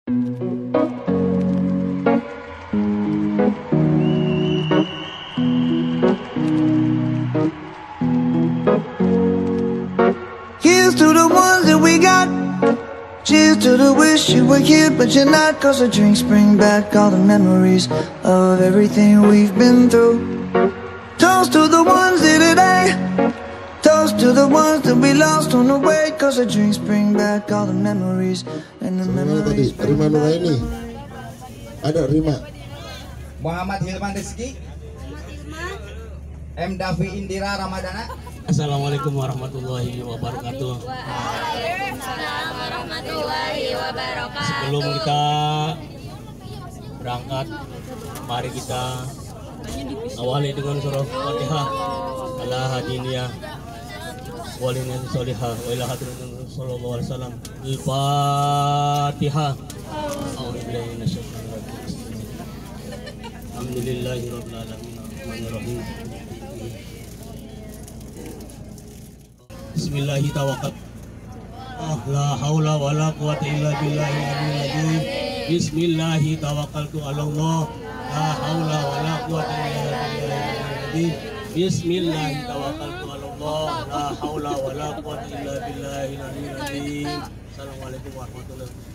Here's to the ones that we got. Cheers to the wish you were here but you're not. Cause the drinks bring back all the memories of everything we've been through. Toast to the ones here today. Toast to the ones that we lost on the way. Cause the drinks bring back all the memories. And the memories bring Rima Nuraini. Ada Rima. Muhammad Hilman Rizki. M. Davi Indira Ramadana. Assalamualaikum warahmatullahi wabarakatuh. Waalaikumsalam warahmatullahi wabarakatuh. Sebelum kita berangkat, mari kita awali dengan surah Fatihah. Ala hadiniyah walina solihah wa ila hadratin sallallahu alaihi wasallam. Al-Fatihah. A'udzubillahi minasyaitonir rajim. Alhamdulillahirabbil alamin arrahmanir rahim. Bismillahi tawakkal. La haula wala quwwata illa billahi al-azim. Bismillahi tawakkaltu 'ala Allah. La haula wala quwwata illa billahi al-azim. Bismillahi tawakkaltu 'ala Allah. La haula wala quwwata illa billahi al-azim. Assalamualaikum warahmatullahi wabarakatuh.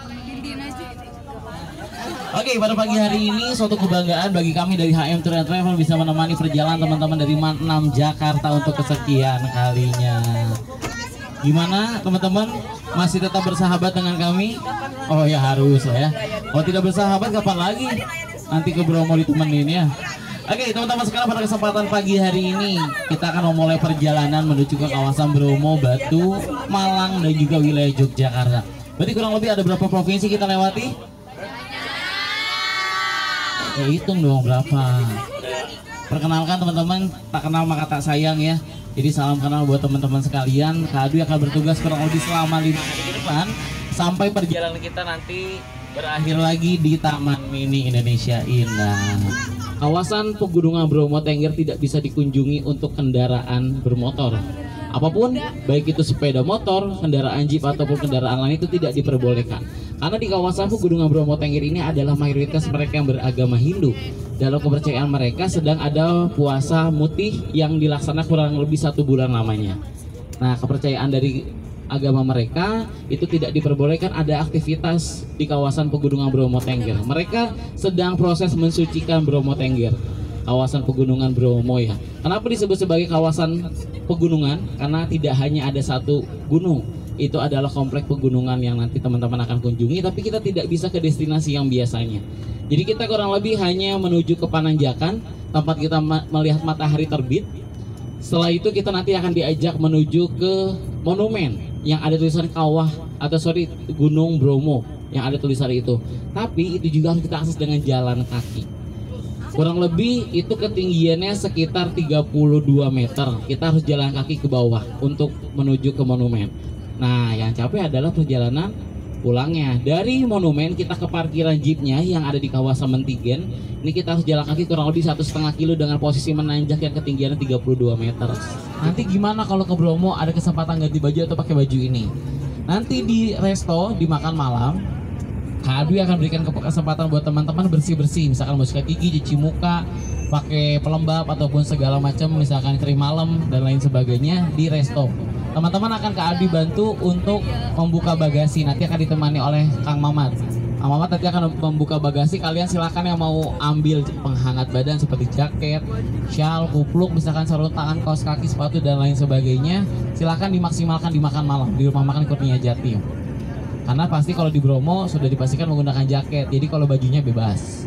Oke, pada pagi hari ini suatu kebanggaan bagi kami dari HM Tour and Travel bisa menemani perjalanan teman-teman dari 6 Jakarta untuk kesekian kalinya. Gimana teman-teman? Masih tetap bersahabat dengan kami? Oh ya harus lah ya. Kalau tidak bersahabat kapan lagi? Nanti ke Bromo ditemenin ya. Oke teman-teman, sekarang pada kesempatan pagi hari ini kita akan memulai perjalanan menuju ke kawasan Bromo, Batu, Malang dan juga wilayah Yogyakarta. Berarti kurang lebih ada berapa provinsi kita lewati? Ya hitung dong berapa. Perkenalkan teman-teman, tak kenal maka tak sayang ya. Jadi salam kenal buat teman-teman sekalian. Kak Dwi akan bertugas kurang lebih selama 5 hari ke depan sampai perjalanan kita nanti berakhir lagi di Taman Mini Indonesia Indah. Kawasan Pegunungan Bromo Tengger tidak bisa dikunjungi untuk kendaraan bermotor. Apapun, baik itu sepeda motor, kendaraan jeep ataupun kendaraan lain itu tidak diperbolehkan. Karena di kawasan Pegunungan Bromo Tengger ini adalah mayoritas mereka yang beragama Hindu. Dalam kepercayaan mereka sedang ada puasa mutih yang dilaksanakan kurang lebih 1 bulan lamanya. Nah, kepercayaan dari agama mereka itu tidak diperbolehkan ada aktivitas di kawasan Pegunungan Bromo Tengger. Mereka sedang proses mensucikan Bromo Tengger, kawasan Pegunungan Bromo ya. Kenapa disebut sebagai kawasan pegunungan? Karena tidak hanya ada satu gunung, itu adalah komplek pegunungan yang nanti teman-teman akan kunjungi, tapi kita tidak bisa ke destinasi yang biasanya. Jadi kita kurang lebih hanya menuju ke Pananjakan, tempat kita melihat matahari terbit. Setelah itu kita nanti akan diajak menuju ke monumen yang ada tulisan kawah atau Gunung Bromo yang ada tulisan itu. Tapi itu juga harus kita akses dengan jalan kaki. Kurang lebih itu ketinggiannya sekitar 32 meter. Kita harus jalan kaki ke bawah untuk menuju ke monumen. Nah, yang capek adalah perjalanan pulangnya. Dari monumen kita ke parkiran jeepnya yang ada di kawasan Mentigen. Ini kita harus jalan kaki kurang lebih 1,5 kilo dengan posisi menanjak yang ketinggiannya 32 meter. Nanti gimana kalau ke Bromo ada kesempatan ganti baju atau pakai baju ini? Nanti di resto, di makan malam, Kak Dwi akan berikan kesempatan buat teman-teman bersih-bersih, misalkan mau sikat gigi, cuci muka, pakai pelembab ataupun segala macam, misalkan krim malam dan lain sebagainya di resto. Teman-teman akan Kak Dwi bantu untuk membuka bagasi, nanti akan ditemani oleh Kang Mamat. Kang Mamat nanti akan membuka bagasi, kalian silakan yang mau ambil penghangat badan seperti jaket, shawl, kupluk, misalkan sarung tangan, kaos kaki, sepatu dan lain sebagainya, silakan dimaksimalkan di makan malam di rumah makan Kurnia Jatim. Karena pasti kalau di Bromo sudah dipastikan menggunakan jaket, jadi kalau bajunya bebas.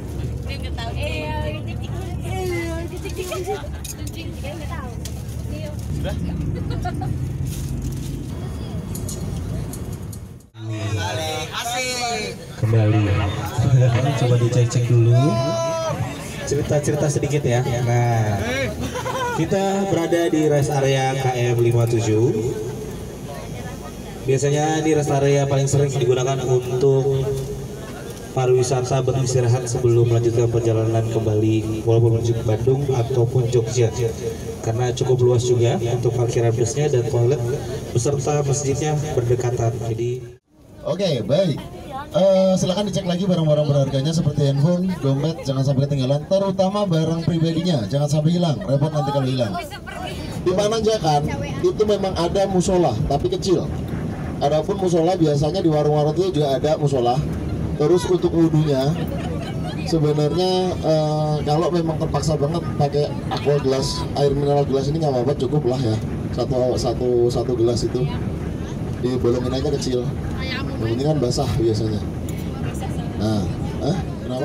Kembali. Coba dicek-cek dulu. Cerita-cerita sedikit ya. Nah, kita berada di rest area KM 57. Biasanya di rest area paling sering digunakan untuk pariwisata beristirahat sebelum melanjutkan perjalanan kembali walaupun menuju ke Bandung ataupun Jogja, karena cukup luas juga untuk parkiran busnya dan toilet beserta masjidnya berdekatan. Jadi Oke, baik. Silakan dicek lagi barang-barang berharganya seperti handphone, dompet, jangan sampai ketinggalan. Terutama barang pribadinya, jangan sampai hilang. Repot nanti kalau hilang. Di Pananjakan itu memang ada musola, tapi kecil. Adapun musola biasanya di warung-warung itu juga ada musola. Terus untuk wudhunya, sebenarnya kalau memang terpaksa banget pakai aqua gelas, air mineral gelas ini nggak apa-apa, cukup lah ya. Satu gelas itu dibolongin aja kecil. Yang penting kan basah biasanya. Nah, kenapa?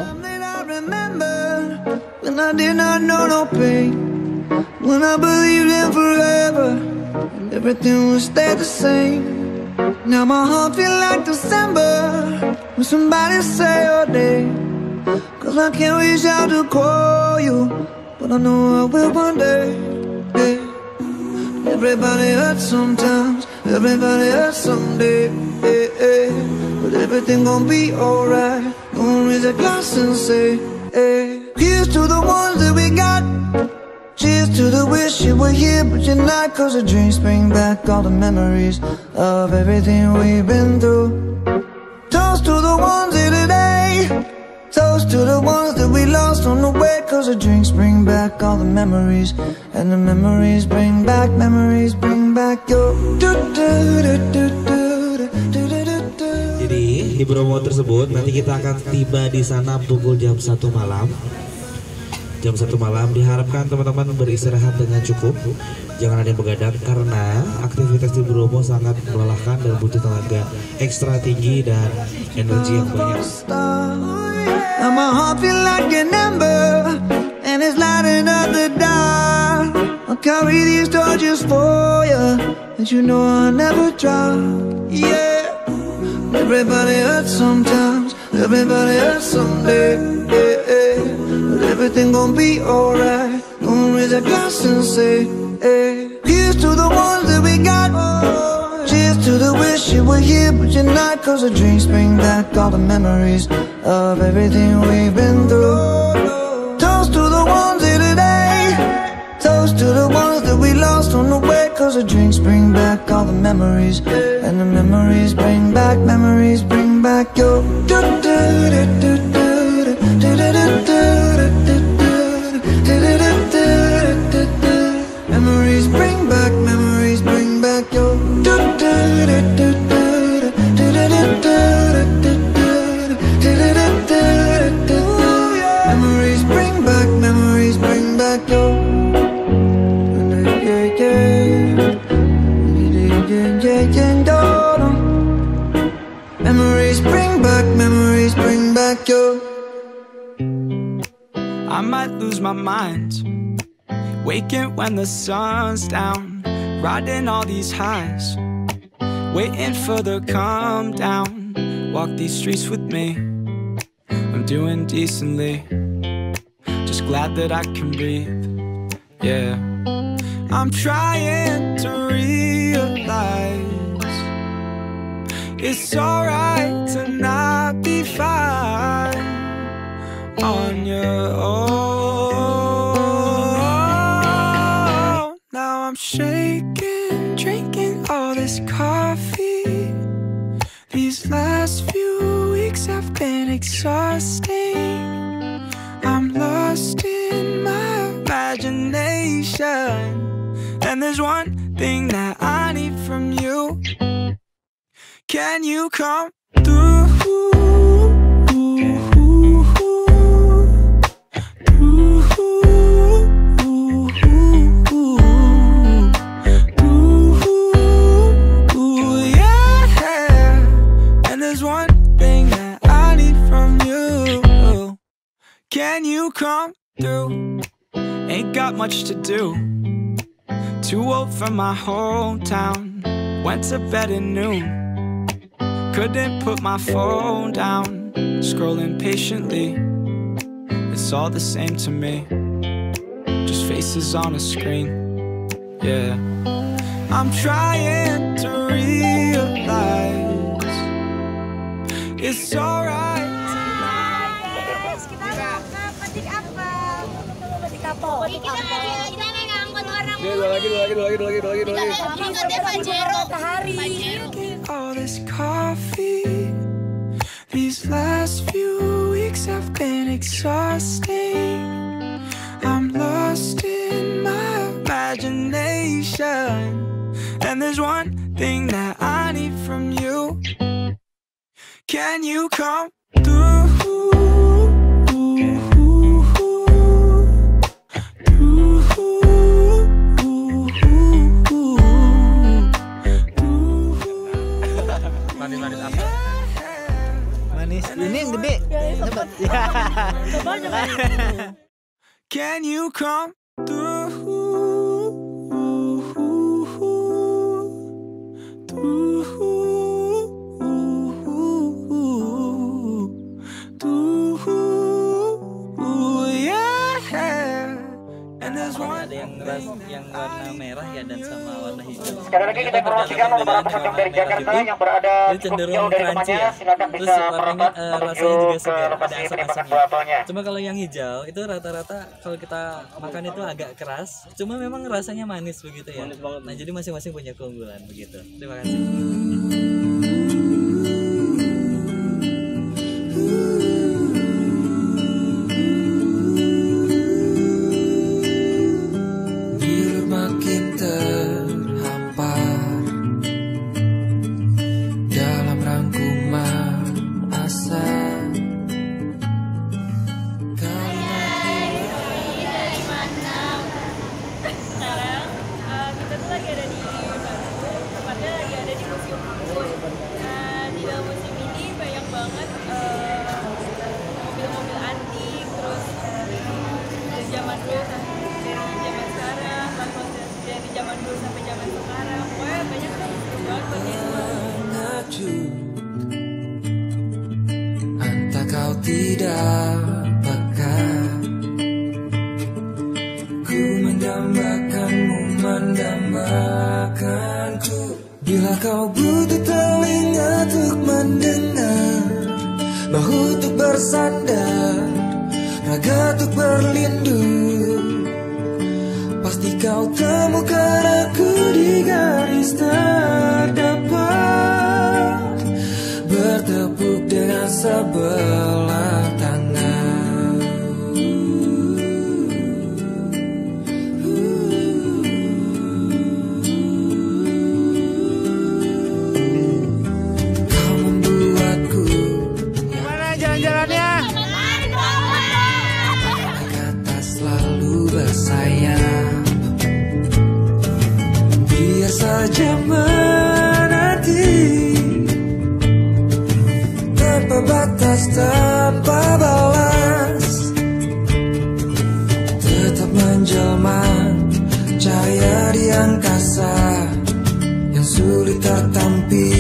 When I did not know no pain, when I believed in forever, and everything would stay the same. Now my heart feel like December when somebody say your name. Cause I can't reach out to call you, but I know I will one day. Yeah. Everybody hurts sometimes, everybody hurts someday. Yeah, yeah. But everything gon' be alright. Gonna raise a glass and say, hey. Here's to the ones that we got. Cheers to the wish you were here but you're not. Cause the dreams bring back all the memories of everything we've been through. Toast to the ones here today. Toast to the ones that we lost on the way. Cause the drinks bring back all the memories. And the memories bring back your. Jadi di Bromo tersebut nanti kita akan tiba di sana pukul jam 1 malam. Jam 1 malam diharapkan teman-teman beristirahat dengan cukup. Jangan ada yang begadang karena aktivitas di Bromo sangat melelahkan dan butuh tenaga ekstra tinggi dan energi yang banyak. And my heart feel like an ember, and it's lighting up the dark. I'll carry these torches for you, and you know I'll never drop. Yeah. Everybody hurts sometimes, everybody hurts someday. Yeah, yeah. But everything gon' be alright. Gonna raise a glass and say, hey. Here's to the ones that we got. Cheers to the wish you were here but you're not. Cause the drinks bring back all the memories of everything we've been through. Toast to the ones here today. Toast to the ones that we lost on the way. Cause the drinks bring back all the memories. And the memories bring back your. Memories bring back your. Memories bring back your. Memories bring back your. I might lose my mind, waking when the sun's down, riding all these highs, waiting for the calm down. Walk these streets with me, I'm doing decently, just glad that I can breathe. Yeah, I'm trying to realize it's alright to not be fine on your own. Now I'm shaking, drinking all this coffee. These last few weeks have been exhausting. I'm lost in my imagination, and there's one thing that I need from you. Can you come through? Can you come through? Ain't got much to do. Too old for my hometown. Went to bed at noon. Couldn't put my phone down. Scrolling patiently. It's all the same to me. Just faces on a screen. Yeah. I'm trying to realize it's alright. All this coffee, exhausting. I'm lost in my imagination, and there's one thing that I need from you. Can you come through? Manis apa? Manis ini yang gede. Can you come through? Yang warna merah ya dan sama warna hijau. Sekali lagi kita informasikan untuk para pengunjung dari Jakarta yang berada cukup jauh dari rumahnya, silakan bisa merambat menuju ke lokasi penyimpanan buah apelnya. Cuma kalau yang hijau itu rata-rata kalau kita makan itu agak keras, cuma memang rasanya manis begitu ya. Nah jadi masing-masing punya keunggulan begitu. Terima kasih. Entah kau tidak peka, ku mendambakanmu, mendambakanku. Bila kau butuh telinga untuk mendengar, bahu untuk bersandar, raga untuk berlindung, pasti kau temukan aku di garis terdepan, bertepuk dengan sebelah tangan. Kau membuatku. Gimana jalan-jalannya? Kata selalu bersayap, biar saja menanti, tanpa batas, tanpa balas, tetap menjelma, cahaya di angkasa yang sulit tertampil.